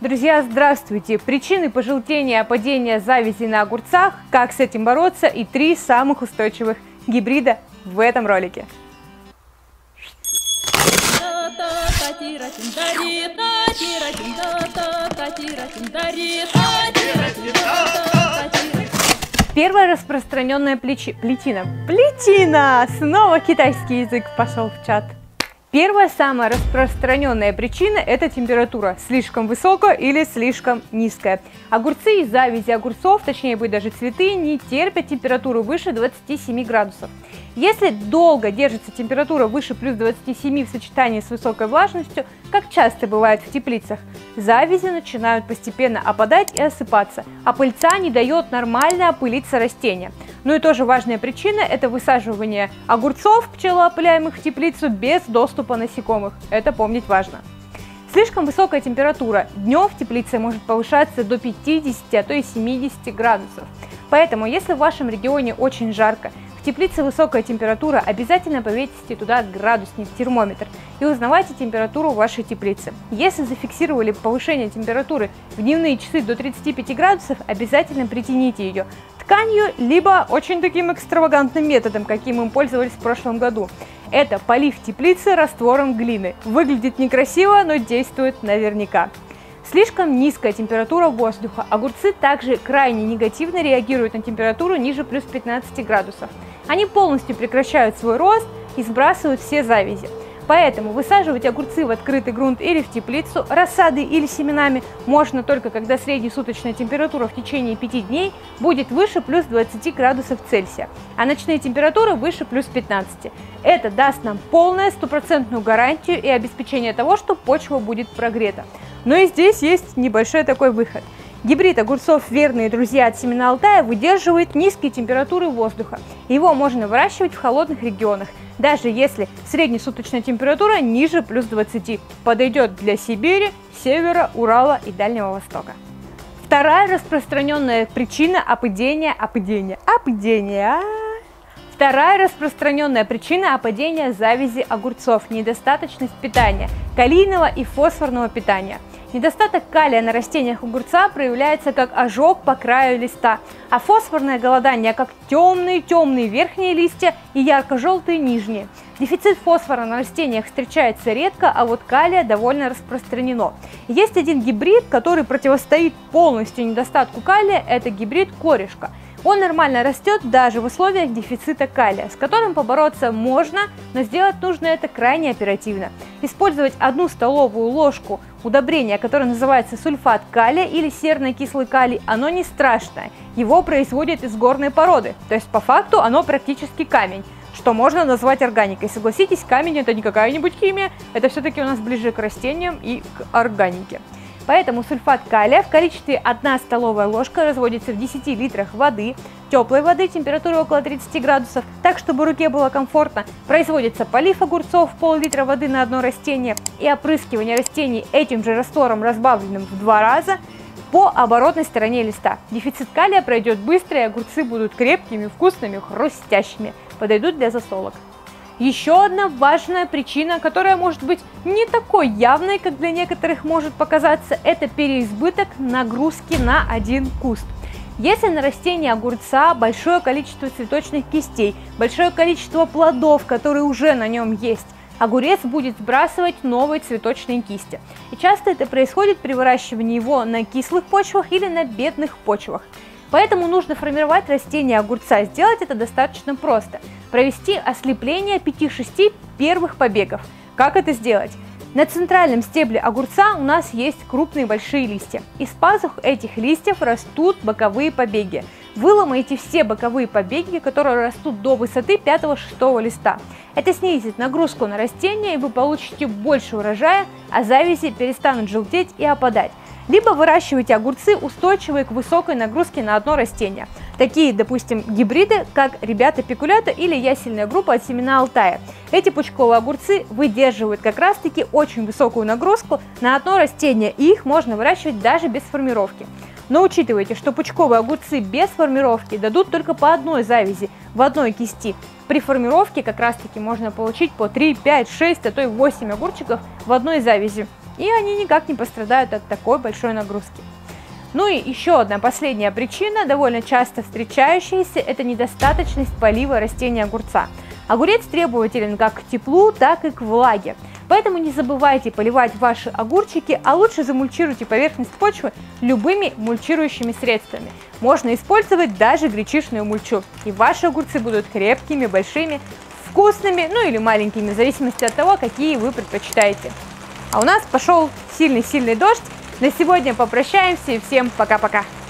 Друзья, здравствуйте! Причины пожелтения, падения завязи на огурцах, как с этим бороться и 3 самых устойчивых гибрида в этом ролике. Первая распространенная плетина. Снова китайский язык пошел в чат. Первая самая распространенная причина – это температура слишком высокая или слишком низкая. Огурцы и завязи огурцов, точнее быть даже цветы, не терпят температуру выше 27 градусов. Если долго держится температура выше плюс 27 в сочетании с высокой влажностью, как часто бывает в теплицах, завязи начинают постепенно опадать и осыпаться, а пыльца не дает нормально опылиться растения. Ну и тоже важная причина – это высаживание огурцов, пчелоопыляемых в теплицу, без доступа насекомых. Это помнить важно. Слишком высокая температура днем в теплице может повышаться до 50, а то и 70 градусов. Поэтому, если в вашем регионе очень жарко, в теплице высокая температура, обязательно повесьте туда градусник, термометр и узнавайте температуру вашей теплицы. Если зафиксировали повышение температуры в дневные часы до 35 градусов, обязательно притяните ее тканью, либо очень таким экстравагантным методом, каким мы пользовались в прошлом году. Это полив теплицы раствором глины. Выглядит некрасиво, но действует наверняка. Слишком низкая температура воздуха. Огурцы также крайне негативно реагируют на температуру ниже плюс 15 градусов. Они полностью прекращают свой рост и сбрасывают все завязи. Поэтому высаживать огурцы в открытый грунт или в теплицу рассадой или семенами можно только когда среднесуточная температура в течение 5 дней будет выше плюс 20 градусов Цельсия, а ночные температуры выше плюс 15. Это даст нам полную стопроцентную гарантию и обеспечение того, что почва будет прогрета. Но и здесь есть небольшой такой выход. Гибрид огурцов «Верные друзья» от семена Алтая выдерживает низкие температуры воздуха. Его можно выращивать в холодных регионах, даже если среднесуточная температура ниже плюс 20. Подойдет для Сибири, Севера, Урала и Дальнего Востока. Вторая распространенная причина опыдения. Вторая распространенная причина опадения завязи огурцов – недостаточность питания, калийного и фосфорного питания. Недостаток калия на растениях огурца проявляется как ожог по краю листа, а фосфорное голодание как темные верхние листья и ярко-желтые нижние. Дефицит фосфора на растениях встречается редко, а вот калия довольно распространено. Есть один гибрид, который противостоит полностью недостатку калия – это гибрид корешка. Он нормально растет даже в условиях дефицита калия, с которым побороться можно, но сделать нужно это крайне оперативно. Использовать 1 столовую ложку удобрения, которое называется сульфат калия или серно-кислый калий, оно не страшное. Его производят из горной породы, то есть по факту оно практически камень, что можно назвать органикой. Согласитесь, камень это не какая-нибудь химия, это все-таки у нас ближе к растениям и к органике. Поэтому сульфат калия в количестве 1 столовая ложка разводится в 10 литрах воды, теплой воды, температура около 30 градусов, так, чтобы руке было комфортно. Производится полив огурцов пол-литра воды на одно растение и опрыскивание растений этим же раствором, разбавленным в 2 раза, по оборотной стороне листа. Дефицит калия пройдет быстро, и огурцы будут крепкими, вкусными, хрустящими, подойдут для засолок. Еще одна важная причина, которая может быть не такой явной, как для некоторых может показаться, это переизбыток нагрузки на один куст. Если на растении огурца большое количество цветочных кистей, большое количество плодов, которые уже на нем есть, огурец будет сбрасывать новые цветочные кисти. И часто это происходит при выращивании его на кислых почвах или на бедных почвах. Поэтому нужно формировать растение огурца. Сделать это достаточно просто. Провести ослепление 5-6 первых побегов. Как это сделать? На центральном стебле огурца у нас есть крупные большие листья. Из пазух этих листьев растут боковые побеги. Выломайте все боковые побеги, которые растут до высоты 5-6 листа. Это снизит нагрузку на растение, и вы получите больше урожая, а завязи перестанут желтеть и опадать. Либо выращивайте огурцы, устойчивые к высокой нагрузке на одно растение. Такие, допустим, гибриды, как ребята пикулята или ясельная группа от семена Алтая. Эти пучковые огурцы выдерживают как раз-таки очень высокую нагрузку на одно растение, и их можно выращивать даже без формировки. Но учитывайте, что пучковые огурцы без формировки дадут только по одной завязи в одной кисти. При формировке как раз-таки можно получить по 3, 5, 6, а то и 8 огурчиков в одной завязи. и они никак не пострадают от такой большой нагрузки. Ну и еще одна последняя причина, довольно часто встречающаяся, это недостаточность полива растения огурца. Огурец требователен как к теплу, так и к влаге. Поэтому не забывайте поливать ваши огурчики, а лучше замульчируйте поверхность почвы любыми мульчирующими средствами. Можно использовать даже гречишную мульчу, и ваши огурцы будут крепкими, большими, вкусными, ну или маленькими, в зависимости от того, какие вы предпочитаете. А у нас пошел сильный-сильный дождь. На сегодня попрощаемся и всем пока-пока.